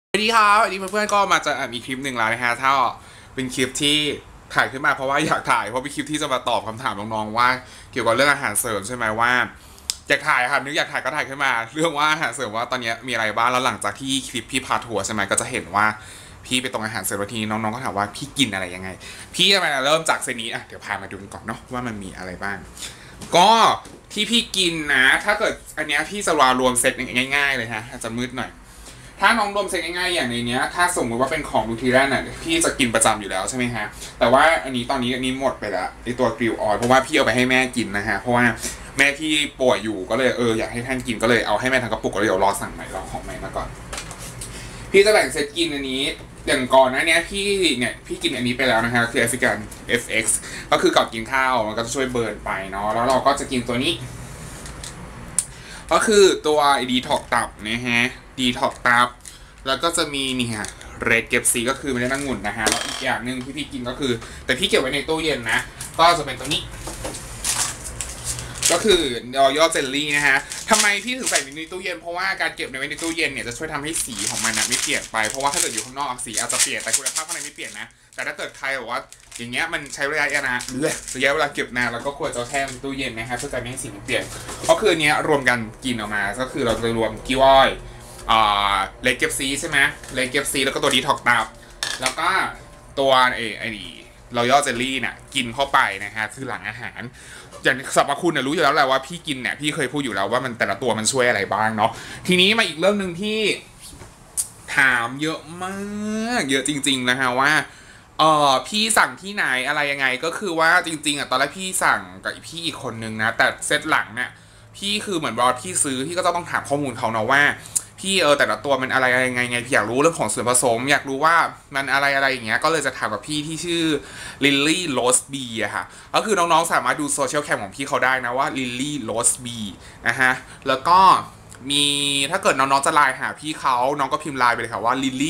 สวัสดีครับวันนี้เพื่อนๆก็มาจะมีคลิปหนึ่งแล้วนะฮะถ้าเป็นคลิปที่ถ่ายขึ้นมาเพราะว่าอยากถ่ายเพราะเป็นคลิปที่จะมาตอบคำถามน้องๆว่าเกี่ยวกับเรื่องอาหารเสริมใช่ไหมว่าอยากถ่ายครับนึกอยากถ่ายก็ถ่ายขึ้นมาเรื่องว่าอาหารเสริมว่าตอนนี้มีอะไรบ้างแล้วหลังจากที่คลิปพี่พาทัวร์ใช่ไหมก็จะเห็นว่าพี่ไปตรงอาหารเสริมทีน้องๆก็ถามว่าพี่กินอะไรยังไงพี่จะมาเริ่มจากเซนี้อ่ะเดี๋ยวพามาดูกันก่อนเนาะว่ามันมีอะไรบ้างก็ที่พี่กินนะถ้าเกิดอันนี้พี่จะรวมเซตง่ายๆเลยฮะอาจจะมืดหน่อย ถ้าน้องรวมเซตง่ายๆอย่างในนี้ถ้าสมมติว่าเป็นของดูทีแรกน่ะพี่จะกินประจำอยู่แล้วใช่ไหมฮะแต่ว่าอันนี้ตอนนี้หมดไปละไอตัวกริลออยเพราะว่าพี่เอาไปให้แม่กินนะฮะเพราะว่าแม่พี่ป่วยอยู่ก็เลยอยากให้ท่านกินก็เลยเอาให้แม่ทางกระปุกก็เลยเดี๋ยวรอสั่งใหม่รอของใหม่มาก่อนพี่จะแบ่งเซตกินอันนี้อย่างก่อนนะเนี้ยพี่กินอันนี้ไปแล้วนะฮะคือ African FX ก็คือก่อนกินข้าวมันก็จะช่วยเบิร์นไปเนาะแล้วเราก็จะกินตัวนี้ก็คือตัวดีท็อกตับนะฮะดีท็อกตับแล้วก็จะมีนี่ฮะเรดเก็บซีก็คือไม่ได้นั่งงุ่นนะฮะแล้วอีกอย่างหนึ่งที่พี่กินก็คือแต่พี่เก็บไว้ในตู้เย็นนะก็จะเป็นตัวนี้ก็คือรอยัลเจลลี่นะฮะทำไมพี่ถึงใส่ในตู้เย็นเพราะว่าการเก็บไว้ในตู้เย็นเนี่ยจะช่วยทำให้สีของมันไม่เปลี่ยนไปเพราะว่าถ้าเกิดอยู่ข้างนอกสีอาจจะเปลี่ยนแต่คุณภาพข้างในไม่เปลี่ยนนะแต่ถ้าเกิดใครบอกว่าอย่างเงี้ยมันใช้ระยะเวลาเก็บนานแล้วก็ควรจะแช่ตู้เย็นนะครับเพื่อการไม่ให้สีมันเปลี่ยนก็คืออันเนี้ยรวมกันกินออกมาก็คือเราจะรวมกิ้วอ้อยเลเก็บซีใช่ไหมเลเก็บซีแล้วก็ตัวดีท็อกตับแล้วก็ตัวไอ้นี่รอยัลเจลลี่เนี่ยกินเข้าไปนะฮะคือหลังอาหารอย่างสรรพคุณเนี่ยรู้อยู่แล้วแหละว่าพี่กินเนี่ยพี่เคยพูดอยู่แล้วว่ามันแต่ละตัวมันช่วยอะไรบ้างเนาะทีนี้มาอีกเรื่องหนึ่งที่ถามเยอะมากเยอะจริงๆนะฮะว่าพี่สั่งที่ไหนอะไรยังไงก็คือว่าจริงๆตอนแรกพี่สั่งกับพี่อีกคนนึงนะแต่เซตหลังเนี่ยพี่คือเหมือนว่าพี่ซื้อพี่ก็ต้องถามข้อมูลเขาเนาะว่าพี่แต่ละตัวมันอะไรยังไงพี่อยากรู้เรื่องของส่วนผสมอยากรู้ว่ามันอะไรอย่างเงี้ยก็เลยจะถามกับพี่ที่ชื่อลิลลี่โรสบีอะค่ะก็คือน้องๆสามารถดูโซเชียลแคมของพี่เขาได้นะว่าลิลลี่โรสบีนะฮะแล้วก็มีถ้าเกิดน้องๆจะไลน์หาพี่เขาน้องก็พิมพ์ไลน์ไปเลยค่ะว่า Lily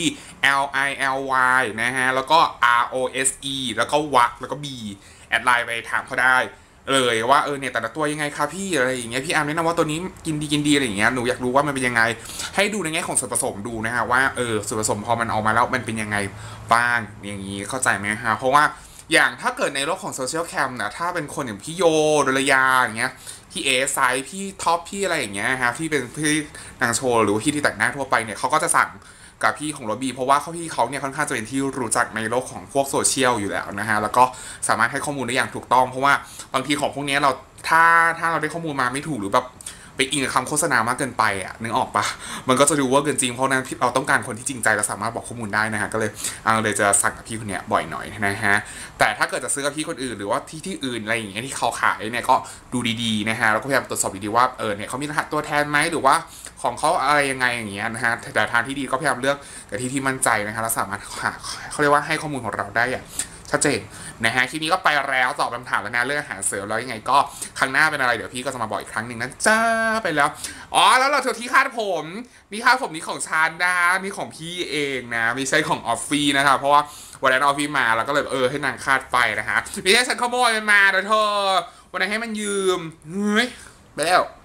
LILY นะฮะแล้วก็ ROSE แล้วก็วักแล้วก็ B แอดไลน์ไปถามเขาได้เลยว่าเนี่ยแต่ละตัวยังไงคะพี่อะไรอย่างเงี้ยพี่อาร์มแนะนำว่าตัวนี้กินดีอะไรอย่างเงี้ยหนูอยากรู้ว่ามันเป็นยังไงให้ดูในแง่ของส่วนผสมดูนะฮะว่าส่วนผสมพอมันออกมาแล้วมันเป็นยังไงบ้างอย่างนี้เข้าใจไหมฮะเพราะว่าอย่างถ้าเกิดในโลกของโซเชียลแคมนะถ้าเป็นคนอย่างพี่โยดลยาอย่างเงี้ยพี่เอไซพี่ท็อปพี่อะไรอย่างเงี้ยฮะที่เป็นพี่นางโชว์หรือพี่ที่แต่งหน้าทั่วไปเนี่ยเขาก็จะสั่งกับพี่ของโรบีเพราะว่าพี่เขาเนี่ยค่อนข้างจะเป็นที่รู้จักในโลกของพวกโซเชียลอยู่แล้วนะฮะแล้วก็สามารถให้ข้อมูลได้อย่างถูกต้องเพราะว่าบางทีของพวกนี้เราถ้าเราได้ข้อมูลมาไม่ถูกหรือแบบไปอิงกับคำโฆษณามากเกินไปนึกออกปะมันก็จะดูว่าเกินจริงเพราะนั้นเราต้องการคนที่จริงใจและสามารถบอกข้อมูลได้นะฮะก็เลยจะสั่งกับพี่คนนี้บ่อยหน่อยนะฮะแต่ถ้าเกิดจะซื้อกับพี่คนอื่นหรือว่าที่อื่นอะไรอย่างเงี้ยที่เขาขายเนี่ยก็ดูดีๆนะฮะแล้วก็พยายามตรวจสอบดีๆว่าเนี่ยเขามีรหัสตัวแทนไหมหรือว่าของเขาอะไรยังไงอย่างเงี้ยนะฮะแต่ทางที่ดีก็พยายามเลือกกับที่มั่นใจนะคะแล้วสามารถเขาเรียกว่าให้ข้อมูลของเราได้อย่างชัดเจนนะฮะคลิปนี้ก็ไปแล้วตอบคำถามแล้วนะเรื่องอาหารเสริมแล้วยังไงก็ครั้งหน้าเป็นอะไรเดี๋ยวพี่ก็จะมาบอกอีกครั้งหนึ่งนะจ้าไปแล้วแล้วเราที่คาดผมนี่คาดผมนี่ของชานนะนี่ของพี่เองนะไม่ใช่ของออฟฟี่นะครับเพราะว่าวันนั้นออฟฟี่มาแล้วก็เลยให้นางคาดไปนะฮะไม่ใช่ฉันขโมยมันมาเดี๋ยวเธอวันนั้นให้มันยืมเฮ้ยไปแล้ว